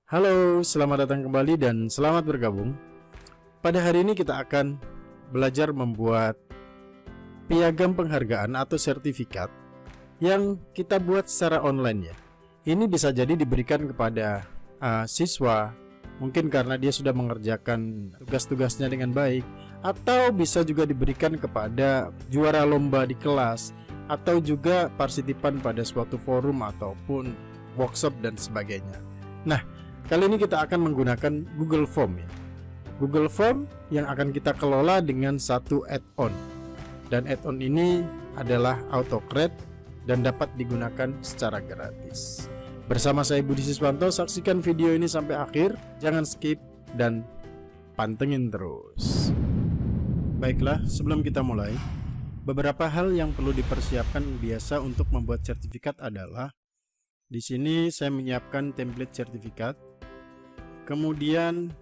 Halo, selamat datang kembali dan selamat bergabung. Pada hari ini kita akan belajar membuat piagam penghargaan atau sertifikat yang kita buat secara online ya. Ini bisa jadi diberikan kepada siswa, mungkin karena dia sudah mengerjakan tugas-tugasnya dengan baik, atau bisa juga diberikan kepada juara lomba di kelas, atau juga partisipan pada suatu forum ataupun workshop dan sebagainya. Nah, kali ini kita akan menggunakan Google Form ya. Google Form yang akan kita kelola dengan satu add-on. Dan add-on ini adalah AutoCred dan dapat digunakan secara gratis. Bersama saya Budi Siswanto, saksikan video ini sampai akhir, jangan skip dan pantengin terus. Baiklah, sebelum kita mulai, beberapa hal yang perlu dipersiapkan biasa untuk membuat sertifikat adalah di sini saya menyiapkan template sertifikat. Kemudian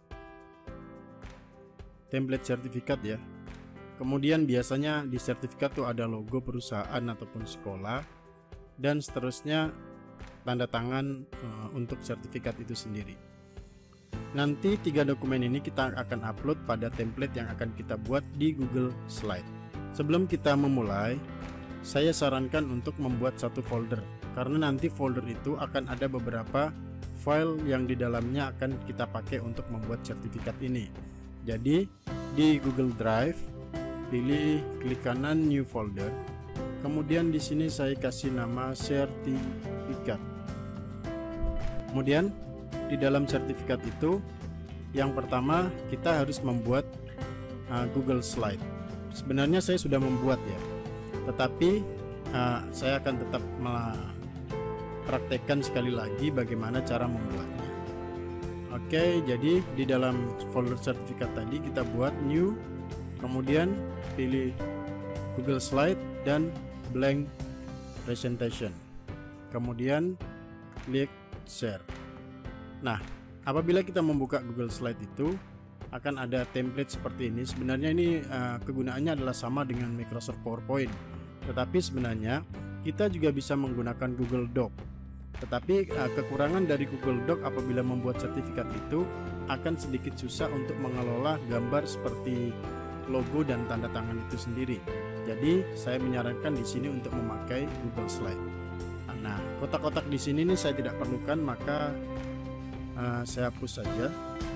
template sertifikat ya. Kemudian biasanya di sertifikat tuh ada logo perusahaan ataupun sekolah dan seterusnya tanda tangan untuk sertifikat itu sendiri. Nanti 3 dokumen ini kita akan upload pada template yang akan kita buat di Google Slide. Sebelum kita memulai, saya sarankan untuk membuat satu folder karena nanti folder itu akan ada beberapa file yang di dalamnya akan kita pakai untuk membuat sertifikat ini. Jadi di Google Drive pilih klik kanan New Folder. Kemudian di sini saya kasih nama sertifikat. Kemudian di dalam sertifikat itu yang pertama kita harus membuat Google Slide. Sebenarnya saya sudah membuat ya, tetapi saya akan tetap praktekkan sekali lagi bagaimana cara membuatnya. Oke, jadi di dalam folder sertifikat tadi kita buat new, kemudian pilih Google Slide dan blank presentation, kemudian klik share. Nah, apabila kita membuka Google Slide itu akan ada template seperti ini. Sebenarnya ini kegunaannya adalah sama dengan Microsoft PowerPoint, tetapi sebenarnya kita juga bisa menggunakan Google Doc. Tetapi kekurangan dari Google Doc apabila membuat sertifikat itu akan sedikit susah untuk mengelola gambar seperti logo dan tanda tangan itu sendiri. Jadi saya menyarankan di sini untuk memakai Google Slide. Nah, kotak-kotak di sini nih saya tidak perlukan, maka saya hapus saja.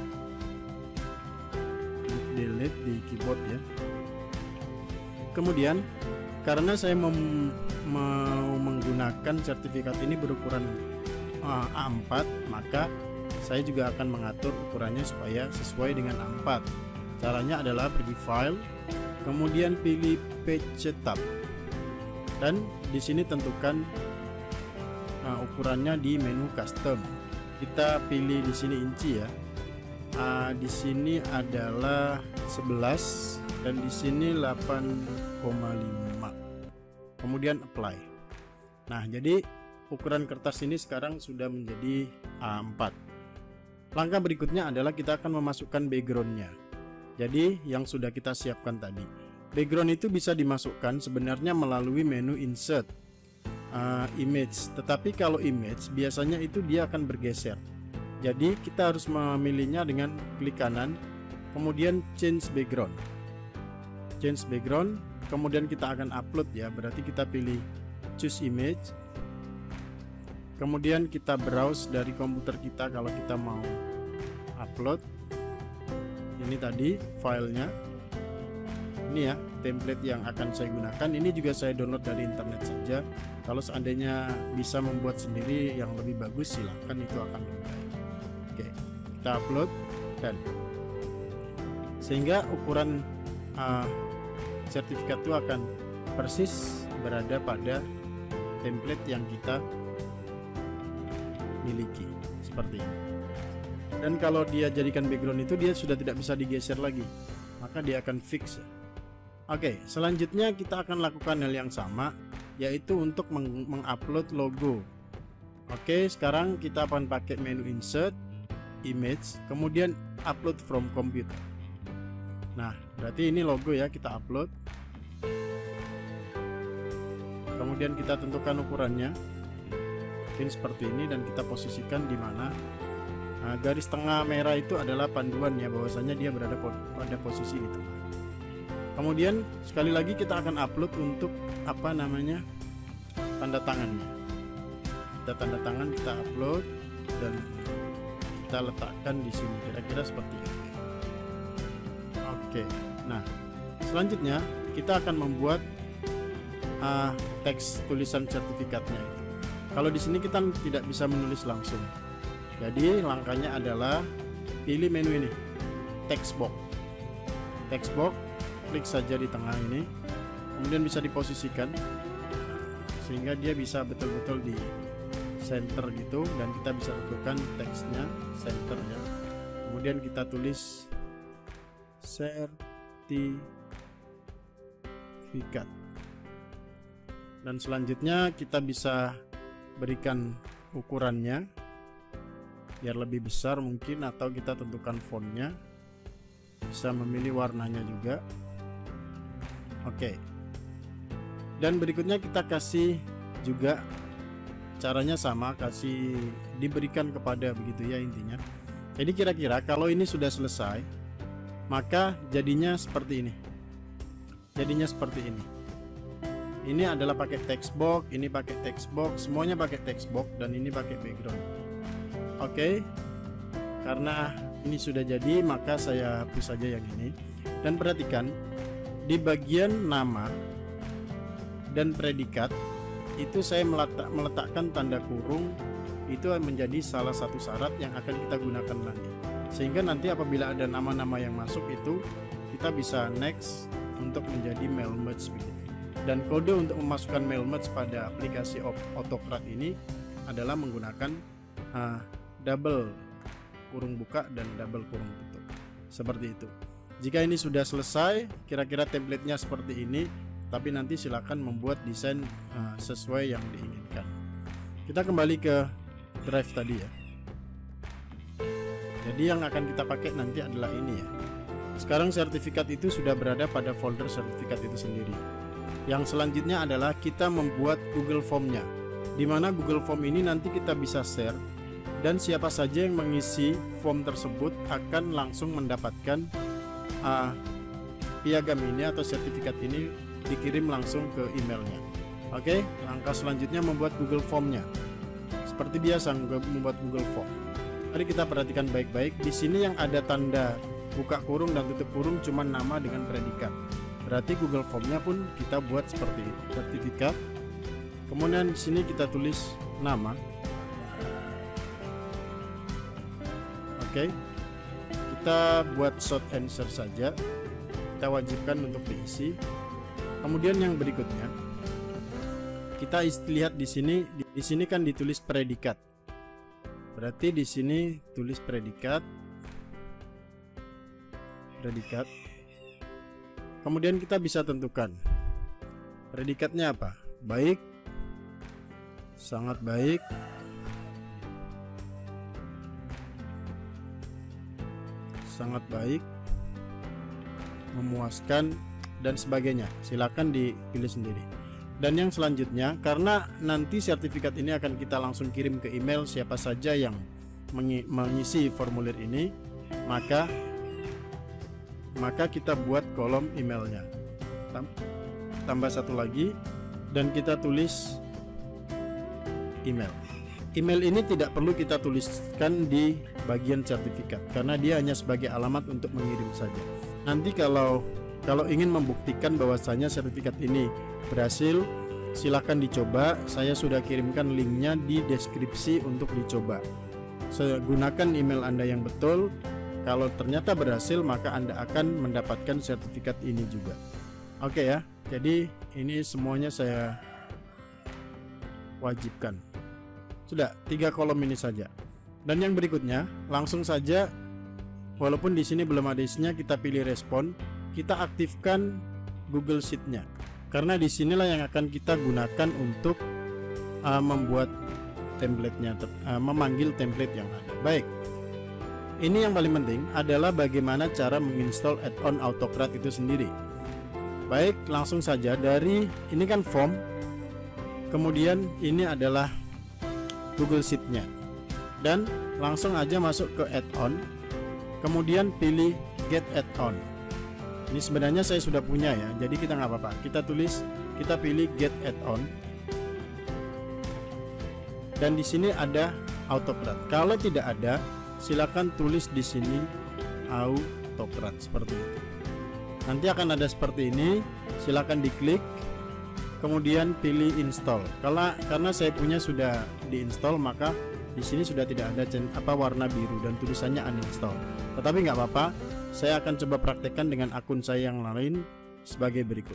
Delete di keyboard ya. Kemudian karena saya mau menggunakan sertifikat ini berukuran A4, maka saya juga akan mengatur ukurannya supaya sesuai dengan A4. Caranya adalah pergi file, kemudian pilih page setup, dan di sini tentukan ukurannya di menu custom. Kita pilih di sini inci ya. Di sini adalah 11 dan di sini 8,5. Kemudian apply. Nah, jadi ukuran kertas ini sekarang sudah menjadi A4. Langkah berikutnya adalah kita akan memasukkan backgroundnya. Jadi yang sudah kita siapkan tadi, background itu bisa dimasukkan sebenarnya melalui menu insert image. Tetapi kalau image biasanya itu dia akan bergeser. Jadi kita harus memilihnya dengan klik kanan, kemudian change background. Change background, kemudian kita akan upload ya, berarti kita pilih choose image, kemudian kita browse dari komputer kita kalau kita mau upload. Ini tadi filenya, ini ya template yang akan saya gunakan. Ini juga saya download dari internet saja. Kalau seandainya bisa membuat sendiri yang lebih bagus, silahkan, itu akan lebih baik. Oke, kita upload dan sehingga ukuran sertifikat itu akan persis berada pada template yang kita miliki seperti ini. Dan kalau dia jadikan background itu dia sudah tidak bisa digeser lagi, maka dia akan fix ya. Oke, selanjutnya kita akan lakukan hal yang sama, yaitu untuk mengupload logo. Oke, sekarang kita akan pakai menu insert image, kemudian upload from computer. Nah, berarti ini logo ya, kita upload. Kemudian kita tentukan ukurannya. Mungkin seperti ini dan kita posisikan di mana. garis tengah merah itu adalah panduan ya, bahwasanya dia berada pada posisi di tengah. Kemudian sekali lagi kita akan upload untuk apa namanya, tanda tangannya. Kita tanda tangan, kita upload dan kita letakkan di sini kira-kira seperti ini. Oke. Nah, selanjutnya kita akan membuat teks tulisan sertifikatnya itu. Kalau di sini kita tidak bisa menulis langsung. Jadi langkahnya adalah pilih menu ini, text box. Text box, klik saja di tengah ini, kemudian bisa diposisikan sehingga dia bisa betul-betul di center gitu, dan kita bisa tentukan teksnya center ya. Kemudian kita tulis sertifikat, dan selanjutnya kita bisa berikan ukurannya biar lebih besar mungkin, atau kita tentukan fontnya, bisa memilih warnanya juga. Oke. Dan berikutnya kita kasih juga, caranya sama, kasih diberikan kepada begitu ya intinya. Jadi kira-kira kalau ini sudah selesai, maka jadinya seperti ini. Jadinya seperti ini. Ini adalah pakai text box, ini pakai text box, semuanya pakai text box, dan ini pakai background. Oke. Karena ini sudah jadi, maka saya hapus saja yang ini. Dan perhatikan di bagian nama dan predikat itu saya meletakkan tanda kurung. Itu menjadi salah satu syarat yang akan kita gunakan nanti, sehingga nanti apabila ada nama-nama yang masuk itu kita bisa next untuk menjadi mail merge begitu. Dan kode untuk memasukkan mail merge pada aplikasi Autocrat ini adalah menggunakan double kurung buka dan double kurung tutup, seperti itu. Jika ini sudah selesai, kira-kira template-nya seperti ini, tapi nanti silakan membuat desain sesuai yang diinginkan. Kita kembali ke drive tadi ya. Jadi yang akan kita pakai nanti adalah ini ya. Sekarang sertifikat itu sudah berada pada folder sertifikat itu sendiri. Yang selanjutnya adalah kita membuat Google Form-nya, di mana Google Form ini nanti kita bisa share, dan siapa saja yang mengisi form tersebut akan langsung mendapatkan piagam ini atau sertifikat ini dikirim langsung ke emailnya. Oke, langkah selanjutnya membuat Google Form-nya. Seperti biasa membuat Google Form. Mari kita perhatikan baik-baik. Di sini yang ada tanda buka kurung dan tutup kurung cuma nama dengan predikat. Berarti Google Form-nya pun kita buat seperti itu. Sertifikat. Kemudian di sini kita tulis nama. Oke. Kita buat short answer saja. Kita wajibkan untuk diisi. Kemudian yang berikutnya kita lihat di sini kan ditulis predikat. Berarti di sini tulis predikat. Kemudian kita bisa tentukan predikatnya apa? Baik, sangat baik, sangat baik, memuaskan, dan sebagainya. Silakan dipilih sendiri. Dan yang selanjutnya, karena nanti sertifikat ini akan kita langsung kirim ke email siapa saja yang mengisi formulir ini, maka kita buat kolom emailnya. Tambah satu lagi, dan kita tulis email. Email ini tidak perlu kita tuliskan di bagian sertifikat, karena dia hanya sebagai alamat untuk mengirim saja. Nanti kalau ingin membuktikan bahwasanya sertifikat ini berhasil, silahkan dicoba. Saya sudah kirimkan linknya di deskripsi untuk dicoba. Gunakan email Anda yang betul. Kalau ternyata berhasil, maka Anda akan mendapatkan sertifikat ini juga. Oke ya, jadi ini semuanya saya wajibkan. Sudah 3 kolom ini saja. Dan yang berikutnya langsung saja, walaupun di sini belum ada isinya, kita pilih respon. Kita aktifkan Google Sheet-nya, karena disinilah yang akan kita gunakan untuk membuat template-nya, memanggil template yang ada. Baik, ini yang paling penting adalah bagaimana cara menginstall add-on Autocrat itu sendiri. Baik, langsung saja dari ini kan form, kemudian ini adalah Google Sheet-nya. dan langsung aja masuk ke add-on, kemudian pilih get add-on. Ini sebenarnya saya sudah punya ya, jadi kita nggak apa-apa, kita pilih get add-on, dan di sini ada autocrat. Kalau tidak ada, silakan tulis di sini autocrat seperti itu. Nanti akan ada seperti ini, silakan diklik, kemudian pilih install. Karena saya punya sudah diinstal, maka di sini sudah tidak ada warna biru dan tulisannya uninstall. Tetapi nggak apa-apa, saya akan coba praktekkan dengan akun saya yang lain sebagai berikut.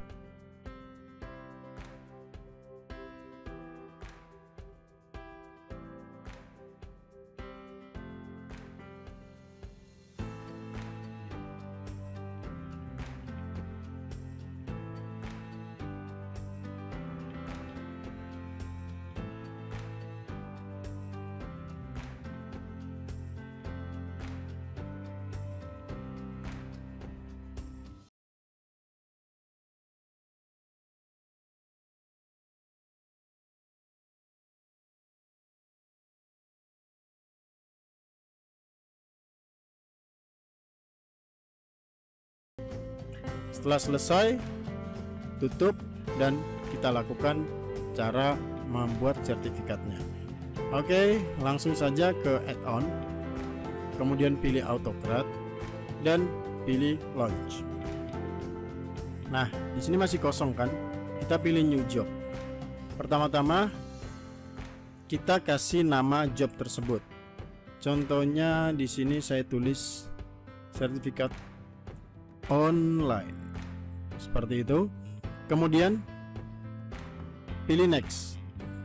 Setelah selesai, tutup dan kita lakukan cara membuat sertifikatnya. Oke, langsung saja ke add-on, kemudian pilih autocrat dan pilih launch. Nah, di sini masih kosong kan? Kita pilih new job. Pertama-tama kita kasih nama job tersebut. Contohnya di sini saya tulis sertifikat online seperti itu, kemudian pilih next,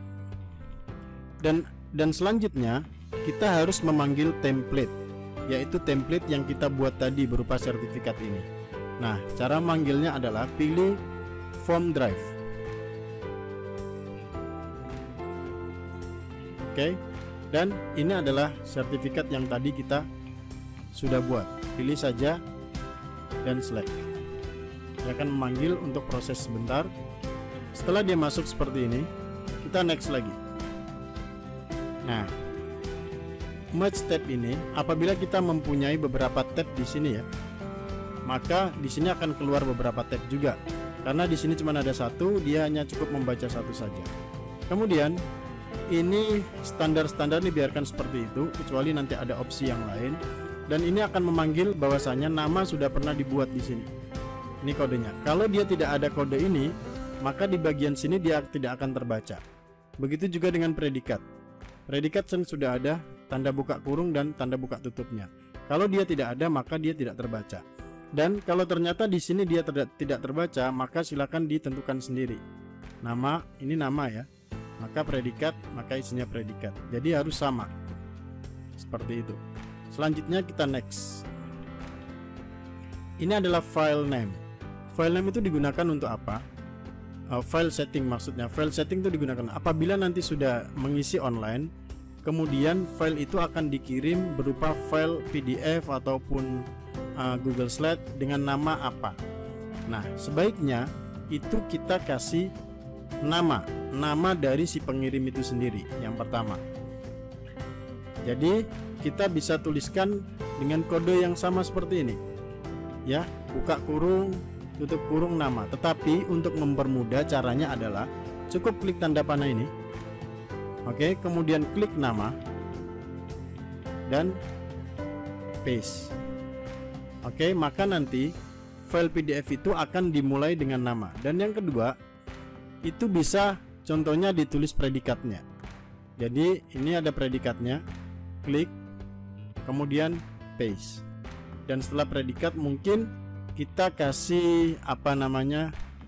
dan selanjutnya kita harus memanggil template, yaitu template yang kita buat tadi berupa sertifikat ini. Nah, cara manggilnya adalah pilih form drive. Oke, dan ini adalah sertifikat yang tadi kita sudah buat. Pilih saja dan select. Dia akan memanggil untuk proses sebentar. Setelah dia masuk seperti ini, kita next lagi. Nah, merge tab ini apabila kita mempunyai beberapa tab di sini ya, maka di sini akan keluar beberapa tab juga. Karena di sini cuma ada satu, dia hanya cukup membaca satu saja. Kemudian ini standar-standar dibiarkan seperti itu, kecuali nanti ada opsi yang lain. Dan ini akan memanggil bahwasanya nama sudah pernah dibuat di sini. Ini kodenya. Kalau dia tidak ada kode ini, maka di bagian sini dia tidak akan terbaca. Begitu juga dengan predikat. Predikat sudah ada tanda buka kurung dan tanda buka tutupnya. Kalau dia tidak ada, maka dia tidak terbaca. Dan kalau ternyata di sini dia tidak terbaca, maka silakan ditentukan sendiri. Nama, ini nama ya. Maka predikat, maka isinya predikat. Jadi harus sama. Seperti itu. Selanjutnya kita next. Ini adalah file name. File name itu digunakan untuk apa? File setting maksudnya. File setting itu digunakan apabila nanti sudah mengisi online, kemudian file itu akan dikirim berupa file PDF ataupun Google Slide dengan nama apa. Nah, sebaiknya itu kita kasih nama dari si pengirim itu sendiri yang pertama. Jadi kita bisa tuliskan dengan kode yang sama seperti ini ya, buka kurung, tutup kurung, nama. Tetapi untuk mempermudah caranya adalah cukup klik tanda panah ini, oke, kemudian klik nama dan paste. Oke, maka nanti file PDF itu akan dimulai dengan nama. Dan yang kedua, itu bisa contohnya ditulis predikatnya. Jadi ini ada predikatnya, klik, kemudian paste. Dan setelah predikat mungkin kita kasih apa namanya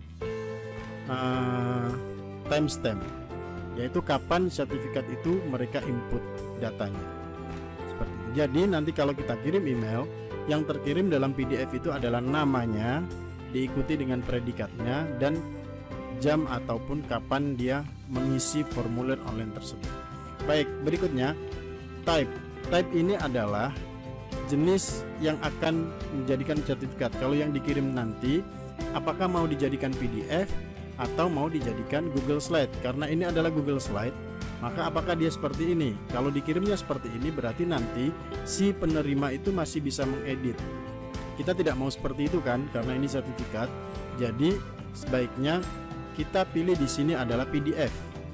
timestamp, yaitu kapan sertifikat itu mereka input datanya. Seperti itu. Jadi nanti kalau kita kirim email, yang terkirim dalam PDF itu adalah namanya, diikuti dengan predikatnya dan jam ataupun kapan dia mengisi formulir online tersebut. Baik, berikutnya type. Type ini adalah jenis yang akan menjadikan sertifikat. Kalau yang dikirim nanti apakah mau dijadikan PDF atau mau dijadikan Google Slide. Karena ini adalah Google Slide, maka apakah dia seperti ini? Kalau dikirimnya seperti ini berarti nanti si penerima itu masih bisa mengedit. Kita tidak mau seperti itu kan, karena ini sertifikat. Jadi sebaiknya kita pilih di sini adalah PDF.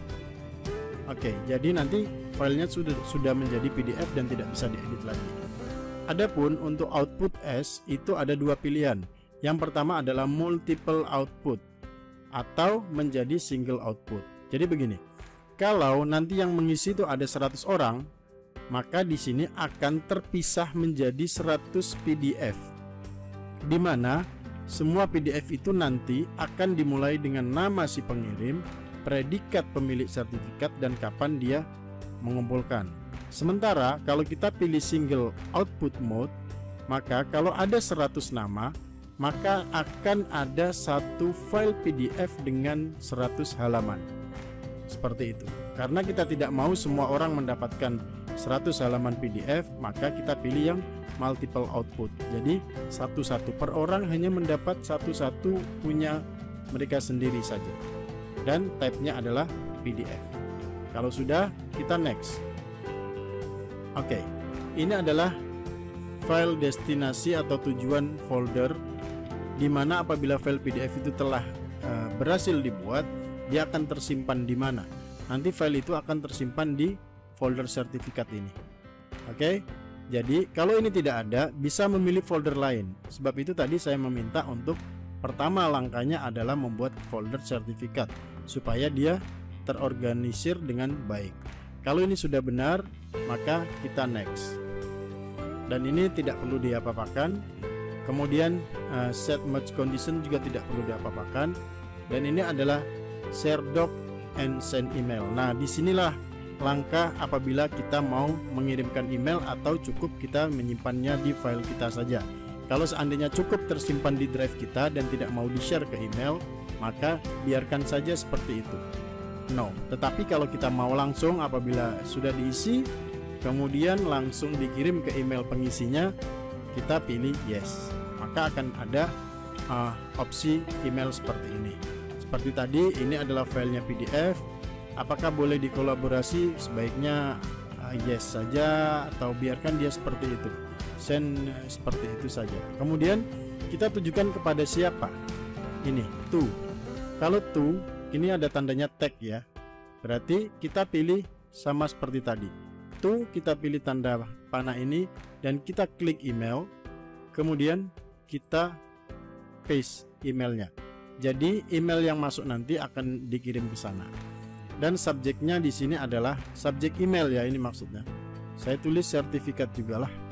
Oke, jadi nanti filenya sudah menjadi PDF dan tidak bisa diedit lagi. Adapun untuk output as itu ada dua pilihan. Yang pertama adalah multiple output atau menjadi single output. Jadi begini, kalau nanti yang mengisi itu ada 100 orang, maka di sini akan terpisah menjadi 100 PDF, di mana semua PDF itu nanti akan dimulai dengan nama si pengirim, predikat pemilik sertifikat, dan kapan dia mengumpulkan. Sementara kalau kita pilih single output mode, maka kalau ada 100 nama, maka akan ada satu file PDF dengan 100 halaman. Seperti itu. Karena kita tidak mau semua orang mendapatkan 100 halaman PDF, maka kita pilih yang multiple output. Jadi satu-satu per orang hanya mendapat satu-satu punya mereka sendiri saja. Dan type-nya adalah PDF. Kalau sudah, kita next. Oke, ini adalah file destinasi atau tujuan folder, di mana apabila file PDF itu telah berhasil dibuat, dia akan tersimpan di mana? Nanti file itu akan tersimpan di folder sertifikat ini. Oke, jadi kalau ini tidak ada, bisa memilih folder lain. Sebab itu tadi saya meminta untuk pertama langkahnya adalah membuat folder sertifikat supaya dia terorganisir dengan baik. Kalau ini sudah benar, maka kita next. Dan ini tidak perlu diapa-apakan. Kemudian set merge condition juga tidak perlu diapa-apakan. Dan ini adalah share doc and send email. Nah, disinilah langkah apabila kita mau mengirimkan email atau cukup kita menyimpannya di file kita saja. Kalau seandainya cukup tersimpan di drive kita dan tidak mau di-share ke email, maka biarkan saja seperti itu. No, tetapi kalau kita mau langsung apabila sudah diisi, kemudian langsung dikirim ke email pengisinya, kita pilih yes. Maka akan ada opsi email seperti ini. Seperti tadi, ini adalah filenya PDF. Apakah boleh dikolaborasi? Sebaiknya yes saja, atau biarkan dia seperti itu. Send seperti itu saja. Kemudian kita tujukan kepada siapa? Ini to. Kalau to, ini ada tandanya tag ya. Berarti kita pilih sama seperti tadi. To, kita pilih tanda panah ini dan kita klik email. Kemudian kita paste emailnya. Jadi email yang masuk nanti akan dikirim ke sana. Dan subjeknya di sini adalah subjek email ya, ini maksudnya. Saya tulis sertifikat juga lah.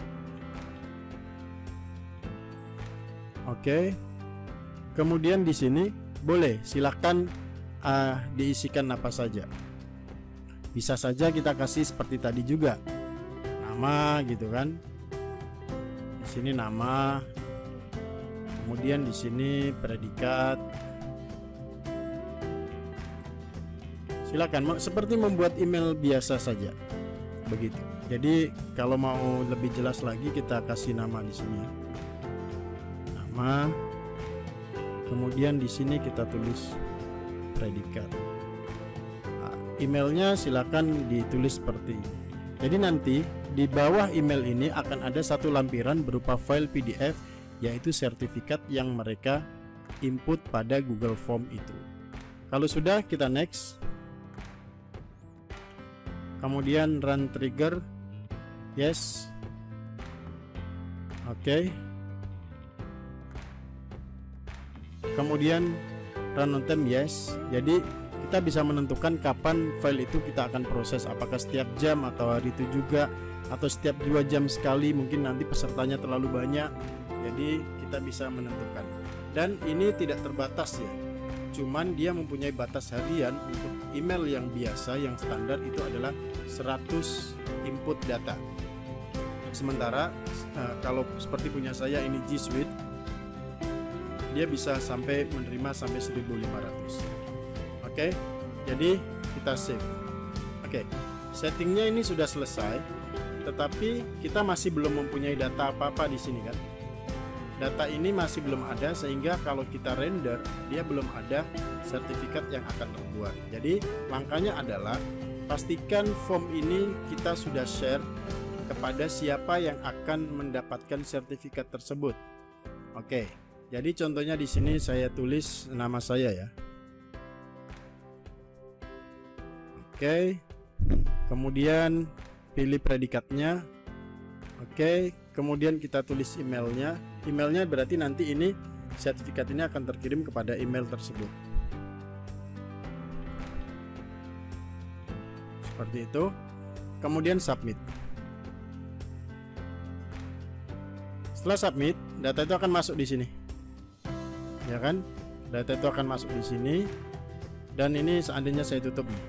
Oke. Kemudian di sini boleh silakan diisikan apa saja. Bisa saja kita kasih seperti tadi juga. Nama gitu kan. Di sini nama. Kemudian di sini predikat. Silakan, seperti membuat email biasa saja. Begitu. Jadi kalau mau lebih jelas lagi kita kasih nama di sini. Nama. Kemudian di sini kita tulis predikat. Nah, emailnya silakan ditulis seperti ini. Jadi nanti di bawah email ini akan ada satu lampiran berupa file PDF, yaitu sertifikat yang mereka input pada Google Form itu. Kalau sudah, kita next. Kemudian run trigger, yes. Oke. Kemudian run on time, yes. Jadi kita bisa menentukan kapan file itu kita akan proses, apakah setiap jam atau hari itu juga, atau setiap 2 jam sekali. Mungkin nanti pesertanya terlalu banyak, jadi kita bisa menentukan. Dan ini tidak terbatas ya, cuman dia mempunyai batas harian. Untuk email yang biasa, yang standar itu adalah 100 input data. Sementara kalau seperti punya saya ini G Suite, dia bisa sampai menerima sampai 1500. Oke, jadi kita save. Oke, settingnya ini sudah selesai, tetapi kita masih belum mempunyai data apa-apa di sini kan. Data ini masih belum ada, sehingga kalau kita render dia belum ada sertifikat yang akan terbuat. Jadi langkahnya adalah pastikan form ini kita sudah share kepada siapa yang akan mendapatkan sertifikat tersebut. Oke, jadi contohnya di sini saya tulis nama saya ya. Oke, kemudian pilih predikatnya. Oke, kemudian kita tulis emailnya. Emailnya berarti nanti ini sertifikat ini akan terkirim kepada email tersebut. Seperti itu. Kemudian submit. Setelah submit, data itu akan masuk di sini. Ya kan? Data itu akan masuk di sini. Dan ini seandainya saya tutup nih.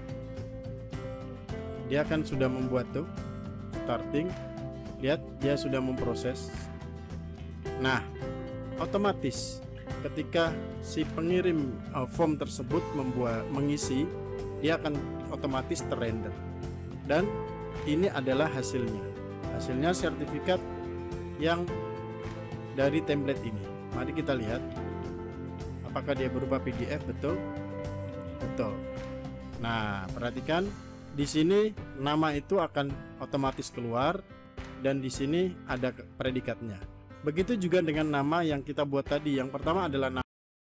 Dia akan sudah membuat tuh starting. Lihat, dia sudah memproses. Nah, otomatis ketika si pengirim form tersebut mengisi, dia akan otomatis terrender. Dan ini adalah hasilnya. Hasilnya sertifikat yang dari template ini. Mari kita lihat apakah dia berupa PDF. Betul. Betul. Nah, perhatikan di sini nama itu akan otomatis keluar dan di sini ada predikatnya. Begitu juga dengan nama yang kita buat tadi. Yang pertama adalah nama.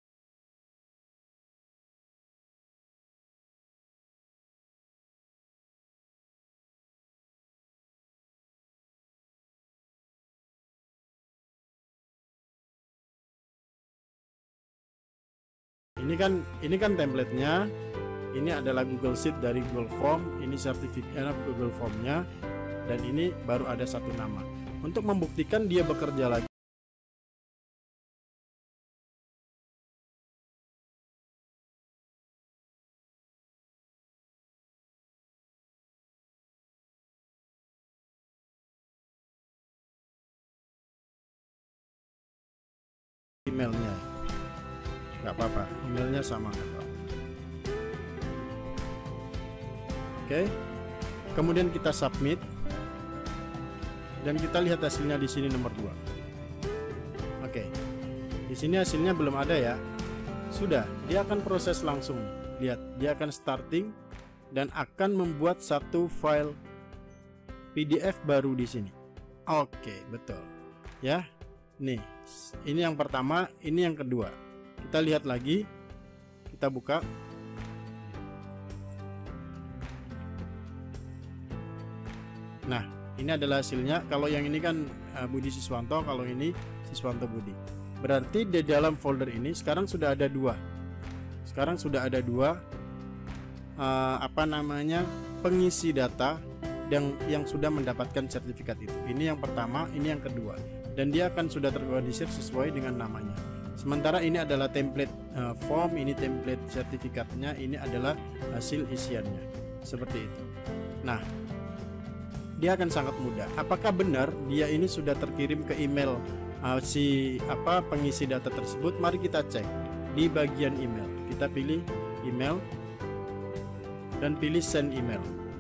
Ini kan templatenya. Ini adalah Google Sheet dari Google Form. Ini sertifikat Google Formnya. Dan ini baru ada satu nama. Untuk membuktikan dia bekerja lagi, emailnya nggak apa-apa, emailnya sama nggak apa-apa. Oke, kemudian kita submit dan kita lihat hasilnya di sini nomor 2. Oke, di sini hasilnya belum ada ya. Sudah, dia akan proses langsung. Lihat, dia akan starting dan akan membuat satu file PDF baru di sini. Oke, betul ya. Nih, ini yang pertama, ini yang kedua. Kita lihat lagi, kita buka. Nah, ini adalah hasilnya. Kalau yang ini kan Budi Siswanto, kalau ini Siswanto Budi. Berarti di dalam folder ini sekarang sudah ada dua. Sekarang sudah ada dua pengisi data yang sudah mendapatkan sertifikat itu. Ini yang pertama, ini yang kedua. Dan dia akan sudah terorganisir sesuai dengan namanya. Sementara ini adalah template form, ini template sertifikatnya, ini adalah hasil isiannya. Seperti itu. Nah, dia akan sangat mudah. Apakah benar dia ini sudah terkirim ke email pengisi data tersebut? Mari kita cek di bagian email. Kita pilih email dan pilih send email.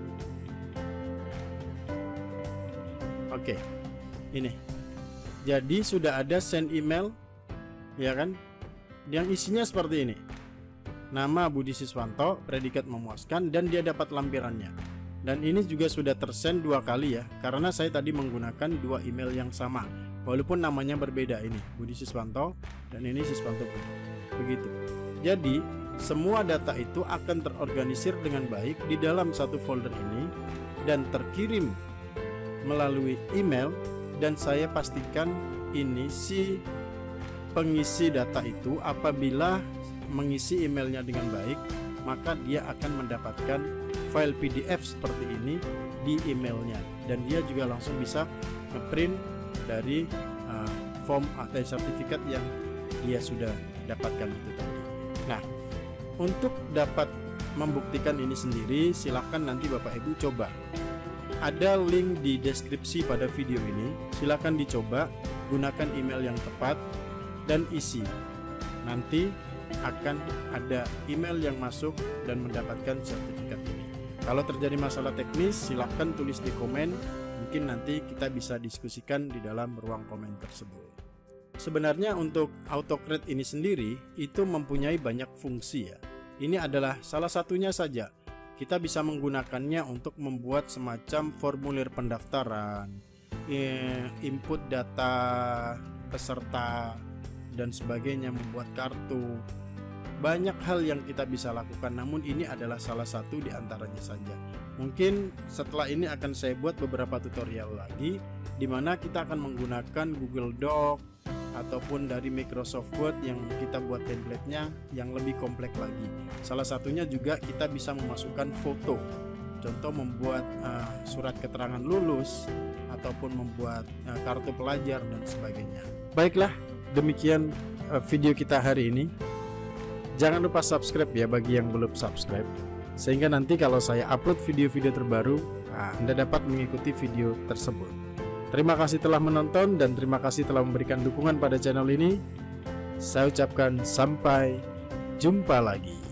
Oke, ini. Jadi sudah ada send email, ya kan? Yang isinya seperti ini. Nama Budi Siswanto, predikat memuaskan, dan dia dapat lampirannya. Dan ini juga sudah tersend 2 kali ya, karena saya tadi menggunakan 2 email yang sama, walaupun namanya berbeda. Ini Budi Siswanto dan ini Siswanto Budi. Begitu. Jadi semua data itu akan terorganisir dengan baik di dalam satu folder ini dan terkirim melalui email. Dan saya pastikan ini si pengisi data itu apabila mengisi emailnya dengan baik, maka dia akan mendapatkan file PDF seperti ini di emailnya, dan dia juga langsung bisa ngeprint dari form atau sertifikat yang dia sudah dapatkan itu tadi. Nah, untuk dapat membuktikan ini sendiri, silahkan nanti Bapak Ibu coba. Ada link di deskripsi pada video ini. Silahkan dicoba, gunakan email yang tepat dan isi. Nanti akan ada email yang masuk dan mendapatkan sertifikat ini. Kalau terjadi masalah teknis, silahkan tulis di komen. Mungkin nanti kita bisa diskusikan di dalam ruang komen tersebut. Sebenarnya untuk AutoCreate ini sendiri itu mempunyai banyak fungsi ya. Ini adalah salah satunya saja. kita bisa menggunakannya untuk membuat semacam formulir pendaftaran, input data peserta dan sebagainya, membuat kartu. Banyak hal yang kita bisa lakukan, namun ini adalah salah satu di antaranya saja. Mungkin setelah ini akan saya buat beberapa tutorial lagi di mana kita akan menggunakan Google Doc ataupun dari Microsoft Word yang kita buat template-nya yang lebih kompleks lagi. Salah satunya juga kita bisa memasukkan foto, contoh membuat surat keterangan lulus ataupun membuat kartu pelajar dan sebagainya. Baiklah, demikian video kita hari ini. Jangan lupa subscribe ya bagi yang belum subscribe, sehingga nanti kalau saya upload video-video terbaru, Anda dapat mengikuti video tersebut. Terima kasih telah menonton dan terima kasih telah memberikan dukungan pada channel ini. Saya ucapkan sampai jumpa lagi.